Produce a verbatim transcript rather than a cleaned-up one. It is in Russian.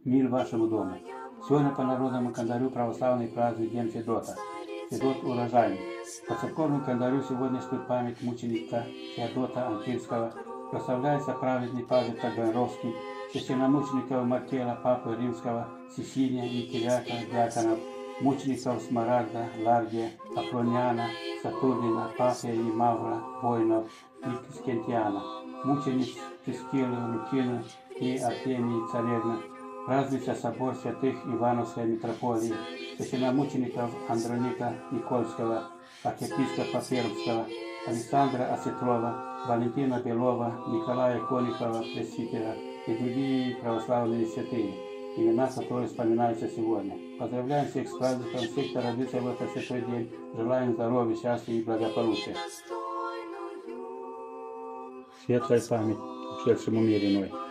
мир вашему дому. Сегодня по народному календарю православный праздник День Федота. Федот урожайный. По церковному календарю сегодня стоит память мученика Феодота Антильского. Прославляется праведный Павел Таганровский, священномучеников Маркела, Папы Римского, Сесилия и Кириака, диаконов, мучеников Смарагда, Ларгия, Афрониана, Сатурнина, Пафия и Мавра, воинов и Скентиана, мучениц Прескилы, Лукины и Артемии Царевны. Празднуется собор святых Ивановской митрополии, священномучеников Андроника Никольского, архиепископа Пермского, Александра Осетрова, Валентина Белова, Николая Конникова, пресвитера и другие православные святые, имена которых вспоминаются сегодня. Поздравляем всех с праздником, всех, кто родился в этот святой день. Желаем здоровья, счастья и благополучия. Светлая память ушедшему мире иной.